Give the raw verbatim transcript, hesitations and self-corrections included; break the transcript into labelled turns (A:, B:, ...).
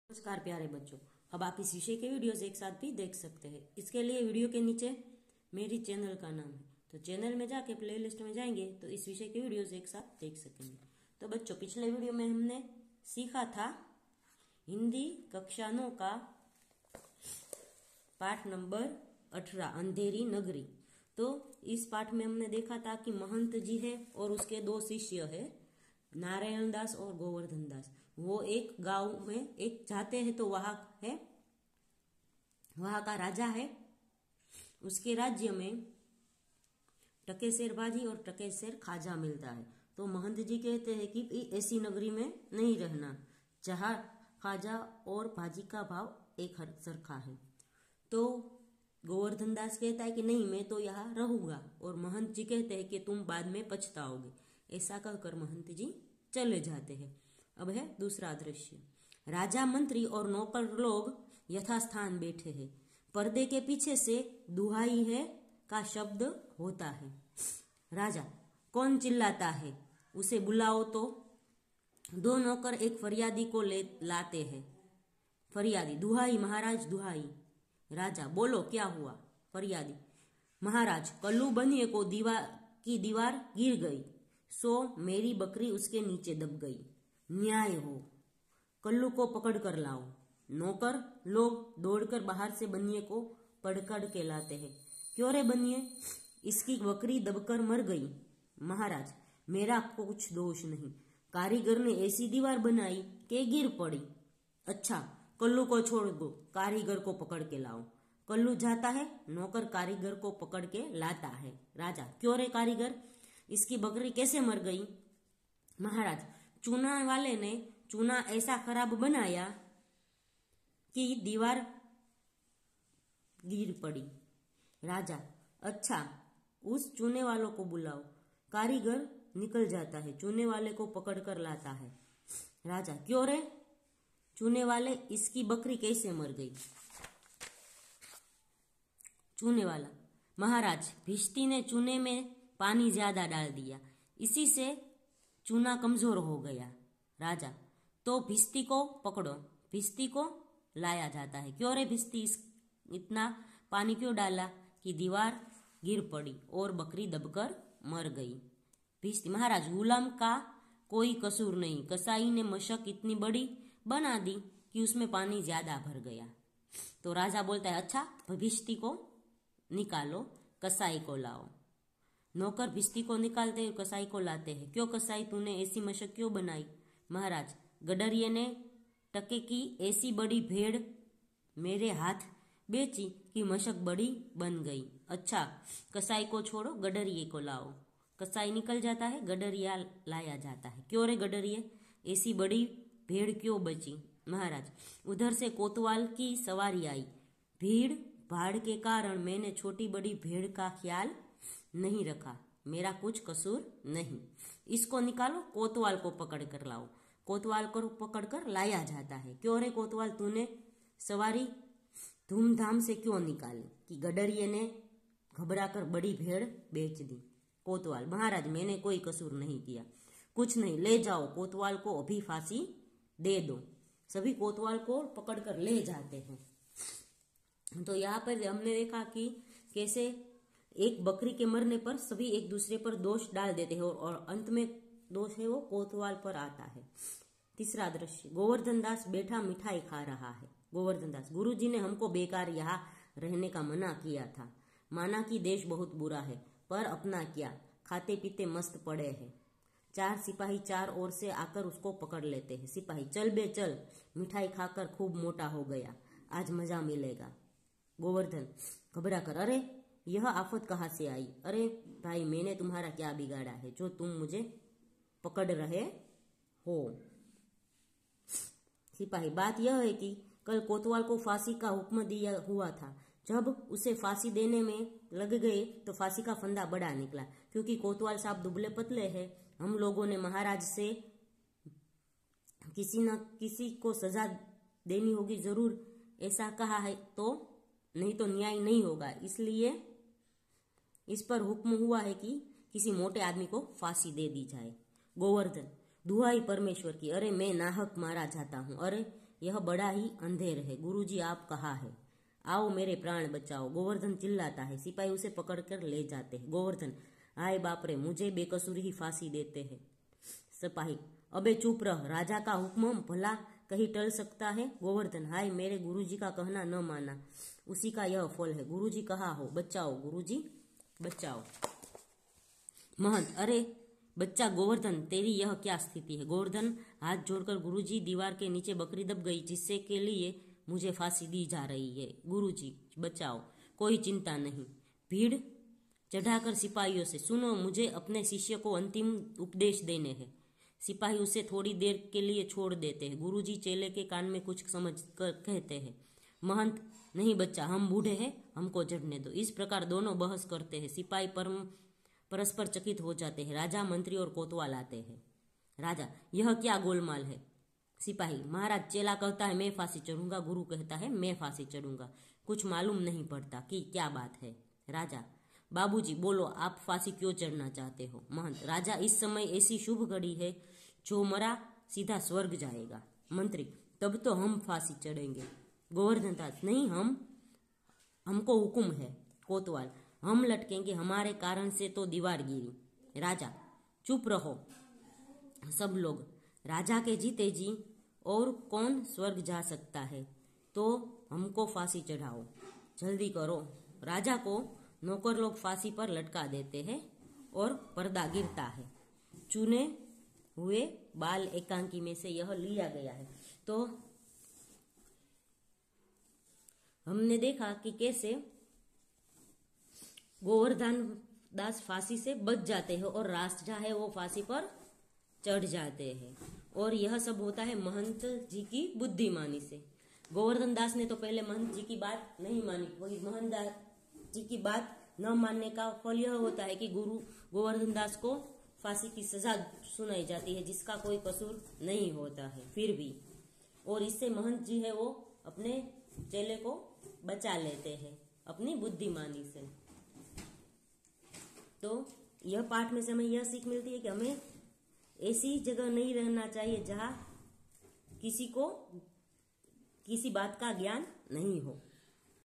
A: नमस्कार प्यारे बच्चों, अब आप इस विषय के वीडियोस एक साथ भी देख सकते हैं। इसके लिए वीडियो के नीचे मेरी चैनल का नाम है, तो चैनल में जाके प्लेलिस्ट में जाएंगे तो इस विषय के वीडियोस एक साथ देख सकेंगे। तो बच्चों, पिछले वीडियो में हमने सीखा था हिंदी कक्षा नौ का पाठ नंबर अठारह, अंधेरी नगरी। तो इस पाठ में हमने देखा था कि महंत जी है और उसके दो शिष्य है, नारायण दास और गोवर्धन दास। वो एक गांव में एक जाते हैं तो वहां है वहां का राजा है। उसके राज्य में टकेसेर भाजी और टकेसेर खाजा मिलता है। तो महंत जी कहते हैं कि ऐसी नगरी में नहीं रहना जहां खाजा और भाजी का भाव एक सरखा है। तो गोवर्धन दास कहता है कि नहीं, मैं तो यहाँ रहूंगा। और महंत जी कहते हैं कि तुम बाद में पछताओगे। ऐसा कहकर महंत जी चले जाते हैं। अब है दूसरा दृश्य। राजा, मंत्री और नौकर लोग यथास्थान बैठे हैं। पर्दे के पीछे से दुहाई है का शब्द होता है। राजा, कौन चिल्लाता है, उसे बुलाओ। तो दो नौकर एक फरियादी को ले लाते हैं। फरियादी, दुहाई महाराज दुहाई। राजा, बोलो क्या हुआ। फरियादी, महाराज, कल्लू बनिए को दीवार की दीवार गिर गई, सो मेरी बकरी उसके नीचे दब गई। न्याय हो, कल्लू को पकड़ कर लाओ। नौकर लोग दौड़कर बाहर से बनिए को पकड़ के लाते हैं। क्यों रे बनिए, इसकी बकरी दबकर मर गई। महाराज, मेरा कुछ दोष नहीं, कारीगर ने ऐसी दीवार बनाई कि गिर पड़ी। अच्छा, कल्लू को छोड़ दो, कारीगर को पकड़ के लाओ। कल्लू जाता है, नौकर कारीगर को पकड़ के लाता है। राजा, क्यों रे कारीगर, इसकी बकरी कैसे मर गई। महाराज, चूना वाले ने चूना ऐसा खराब बनाया कि दीवार गिर पड़ी। राजा, अच्छा, उस चूने वालों को बुलाओ। कारीगर निकल जाता है, चूने वाले को पकड़कर लाता है। राजा, क्यों रे चूने वाले, इसकी बकरी कैसे मर गई। चूने वाला, महाराज, भिश्ती ने चूने में पानी ज्यादा डाल दिया, इसी से चूना कमजोर हो गया। राजा, तो भिश्ती को पकड़ो। भिश्ती को लाया जाता है। क्यों रे भिश्ती, इतना पानी क्यों डाला कि दीवार गिर पड़ी और बकरी दबकर मर गई। भिश्ती, महाराज, गुलाम का कोई कसूर नहीं, कसाई ने मशक इतनी बड़ी बना दी कि उसमें पानी ज्यादा भर गया। तो राजा बोलता है, अच्छा, भिश्ती को निकालो, कसाई को लाओ। नौकर भिश्ती को निकालते हैं, कसाई को लाते हैं। क्यों कसाई, तूने ऐसी मशक क्यों बनाई। महाराज, गडरिये ने टके की ऐसी बड़ी भेड़ मेरे हाथ बेची कि मशक बड़ी बन गई। अच्छा, कसाई को छोड़ो, गडरिये को लाओ। कसाई निकल जाता है, गडरिया लाया जाता है। क्यों रे गडरिये, ऐसी बड़ी भेड़ क्यों बची। महाराज, उधर से कोतवाल की सवारी आई, भीड़ भाड़ के कारण मैंने छोटी बड़ी भेड़ का ख्याल नहीं रखा, मेरा कुछ कसूर नहीं। इसको निकालो, कोतवाल को पकड़ कर लाओ। कोतवाल को पकड़कर लाया जाता है। क्यों रे कोतवाल, तूने सवारी धूमधाम से क्यों निकाली कि गडरिये ने घबराकर बड़ी भेड़ बेच दी। कोतवाल, महाराज, मैंने कोई कसूर नहीं किया। कुछ नहीं, ले जाओ, कोतवाल को अभी फांसी दे दो। सभी कोतवाल को पकड़कर ले जाते हैं। तो यहाँ पर हमने देखा कि कैसे एक बकरी के मरने पर सभी एक दूसरे पर दोष डाल देते हैं और अंत में दोष है वो कोतवाल पर आता है। तीसरा दृश्य। गोवर्धन दास बैठा मिठाई खा रहा है। गोवर्धन दास, गुरुजी ने हमको बेकार यहाँ रहने का मना किया था। माना कि देश बहुत बुरा है, पर अपना क्या, खाते पीते मस्त पड़े हैं। चार सिपाही चार ओर से आकर उसको पकड़ लेते हैं। सिपाही, चल बे चल, मिठाई खाकर खूब मोटा हो गया, आज मजा मिलेगा। गोवर्धन घबरा कर, अरे यह आफत कहाँ से आई। अरे भाई, मैंने तुम्हारा क्या बिगाड़ा है जो तुम मुझे पकड़ रहे हो। सिपाही, बात यह है कि कल कोतवाल को फांसी का हुक्म दिया हुआ था। जब उसे फांसी देने में लग गए तो फांसी का फंदा बड़ा निकला। क्योंकि कोतवाल साहब दुबले पतले हैं, हम लोगों ने महाराज से किसी न किसी को सजा देनी होगी जरूर, ऐसा कहा है, तो नहीं तो न्याय नहीं होगा। इसलिए इस पर हुक्म हुआ है कि किसी मोटे आदमी को फांसी दे दी जाए। गोवर्धन, दुहाई परमेश्वर की, अरे मैं नाहक मारा जाता हूँ। अरे यह बड़ा ही अंधेर है। गुरुजी आप कहाँ है? आओ मेरे प्राण बचाओ। गोवर्धन चिल्लाता है। सिपाही उसे पकड़कर ले जाते हैं। गोवर्धन, हाय बाप रे, मुझे बेकसूर ही फांसी देते हैं। सिपाही, अबे चुप रह, राजा का हुक्म भला कहीं टल सकता है? गोवर्धन, हाय मेरे गुरुजी का कहना न माना, उसी का यह फल है। गुरुजी कहाँ हो? बचाओ गुरुजी बचाओ। महंत, अरे बच्चा गोवर्धन, तेरी यह क्या स्थिति है? गोवर्धन हाथ जोड़कर, गुरुजी दीवार के नीचे बकरी दब गई जिससे के लिए मुझे फांसी दी जा रही है। गुरुजी बचाओ। कोई चिंता नहीं। भीड़ चढ़ाकर सिपाहियों से, सुनो मुझे अपने शिष्य को अंतिम उपदेश देने हैं। सिपाही उसे थोड़ी देर के लिए छोड़ देते हैं। गुरुजी चेले के कान में कुछ समझ कर कहते हैं। महंत, नहीं बच्चा, हम बूढ़े हैं, हमको चढ़ने दो। इस प्रकार दोनों बहस करते हैं। सिपाही परम परस्पर चकित हो जाते हैं। राजा, मंत्री और कोतवाल आते हैं। राजा, यह क्या गोलमाल है? सिपाही, महाराज, चेला कहता है मैं फांसी चढ़ूंगा, गुरु कहता है मैं फांसी चढ़ूंगा, कुछ मालूम नहीं पड़ता कि क्या बात है। राजा, बाबूजी बोलो, आप फांसी क्यों चढ़ना चाहते हो? महंत, राजा, इस समय ऐसी शुभ घड़ी है, जो मरा सीधा स्वर्ग जाएगा। मंत्री, तब तो हम फांसी चढ़ेंगे। गोवर्धन दास, नहीं, हम हमको हुक्म है। कोतवाल, हम लटकेंगे, हमारे कारण से तो दीवार गिरी। राजा, चुप रहो सब लोग। राजा के जीते जी और कौन स्वर्ग जा सकता है? तो हमको फांसी चढ़ाओ, जल्दी करो। राजा को नौकर लोग फांसी पर लटका देते हैं और पर्दा गिरता है। चुने हुए बाल एकांकी में से यह लिया गया है। तो हमने देखा कि कैसे गोवर्धन दास फांसी से बच जाते हैं और राजा है वो फांसी पर चढ़ जाते हैं। और यह सब होता है महंत जी की बुद्धिमानी से। गोवर्धन दास ने तो पहले महंत जी की बात नहीं मानी। वही महंत जी की बात न मानने का फल यह होता है कि गुरु गोवर्धन दास को फांसी की सजा सुनाई जाती है, जिसका कोई कसूर नहीं होता है फिर भी। और इससे महंत जी है वो अपने चेले को बचा लेते हैं अपनी बुद्धिमानी से। तो यह पाठ में से हमें यह सीख मिलती है कि हमें ऐसी जगह नहीं रहना चाहिए जहां किसी को किसी बात का ज्ञान नहीं हो।